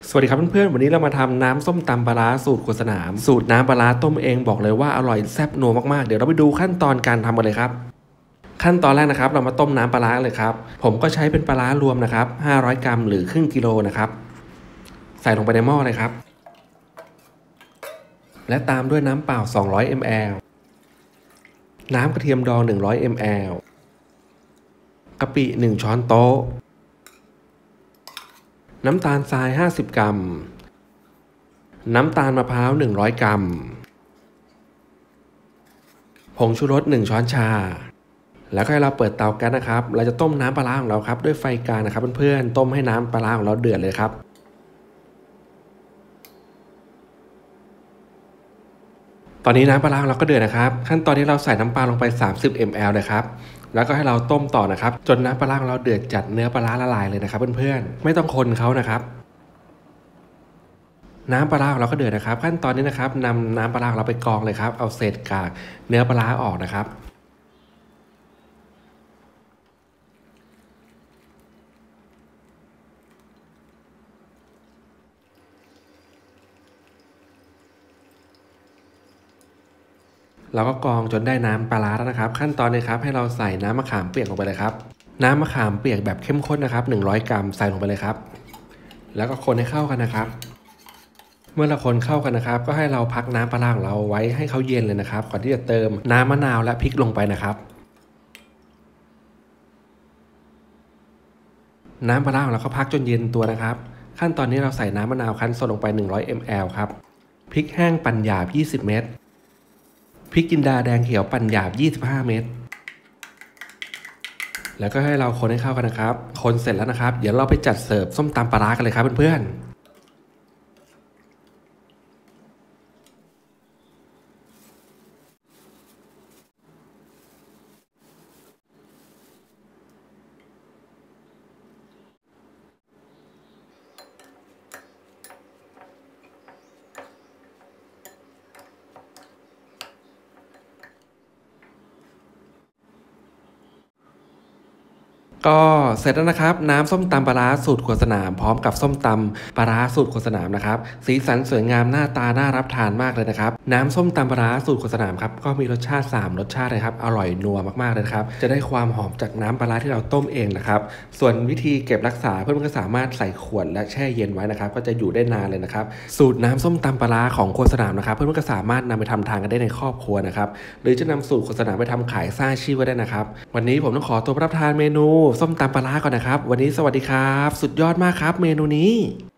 สวัสดีครับเพื่อนๆวันนี้เรามาทำน้ำส้มตำปลาร้าสูตรครัวสนามสูตรน้ำปลาร้าต้มเองบอกเลยว่าอร่อยแซ่บนัวมากๆเดี๋ยวเราไปดูขั้นตอนการทำกันเลยครับขั้นตอนแรกนะครับเรามาต้มน้ำปลาร้าเลยครับผมก็ใช้เป็นปลาร้ารวมนะครับ500 กรัมหรือครึ่งกิโลนะครับใส่ลงไปในหม้อเลยครับและตามด้วยน้ำเปล่า200 ml น้ำกระเทียมดอง100 ml กะปิ1ช้อนโต๊ะน้ำตาลทราย50 กรัมน้ำตาลมะพร้าว100 กรัมผงชูรส1ช้อนชาแล้วก็ให้เราเปิดเตาแก๊สนะครับเราจะต้มน้ำปลาร้าของเราครับด้วยไฟกลางนะครับเพื่อนๆต้มให้น้ำปลาร้าของเราเดือดเลยครับตอนนี้น้ำปลาร้าของเราก็เดือดนะครับขั้นตอนนี้เราใส่น้ำปลาลงไป30 ml เลยครับแล้วก็ให้เราต้มต่อนะครับจนน้ำปลาร้าของเราเดือดจัดเนื้อปลาร้าละลายเลยนะครับเพื่อนๆไม่ต้องคนเขานะครับน้ำปลาร้าของเราก็เดือดนะครับขั้นตอนนี้นะครับนำน้ำปลาร้าของเราไปกรองเลยครับเอาเศษกากเนื้อปลาร้าออกนะครับเราก็กรองจนได้น้ำปลาร้าแล้วนะครับขั้นตอนนี้ครับให้เราใส่น้ำมะขามเปียกลงไปเลยครับน้ำมะขามเปียกแบบเข้มข้นนะครับ100 กรัมใส่ลงไปเลยครับแล้วก็คนให้เข้ากันนะครับเมื่อเราคนเข้ากันนะครับก็ให้เราพักน้ำปลาร้าของเราไว้ให้เขาเย็นเลยนะครับก่อนที่จะเติมน้ำมะนาวและพริกลงไปนะครับน้ำปลาร้าของเราก็พักจนเย็นตัวนะครับขั้นตอนนี้เราใส่น้ำมะนาวคั้นสดลงไป100 ml ครับพริกแห้งปั่นหยาบ20 เม็ดพริกจินดาแดงเขียวปั่นหยาบ25 เม็ดแล้วก็ให้เราคนให้เข้ากันนะครับคนเสร็จแล้วนะครับเดี๋ยวเราไปจัดเสิร์ฟส้มตำปลาร้ากันเลยครับเพื่อนๆก็เสร็จแล้วนะครับน้ำส้มตำปลาร้าสูตรครัวสนามพร้อมกับส้มตำปลาร้าสูตรครัวสนามนะครับสีสันสวยงามหน้าตาน่ารับทานมากเลยนะครับน้ำส้มตำปลาร้าสูตรครัวสนามครับก็มีรสชาติ3รสชาติเลยครับอร่อยนัวมากๆเลยครับจะได้ความหอมจากน้ำปลาร้าที่เราต้มเองนะครับส่วนวิธีเก็บรักษาเพื่อนๆก็สามารถใส่ขวดและแช่เย็นไว้นะครับก็จะอยู่ได้นานเลยนะครับสูตรน้ำส้มตำปลาร้าของครัวสนามนะครับเพื่อนๆก็สามารถนำไปทำทานกันได้ในครอบครัวนะครับหรือจะนำสูตรครัวสนามไปทำขายสร้างอาชีพก็ได้นะครับวันนี้ผมต้องขอตัวรับประทานเมนูส้มตำปลาร้าก่อนนะครับวันนี้สวัสดีครับสุดยอดมากครับเมนูนี้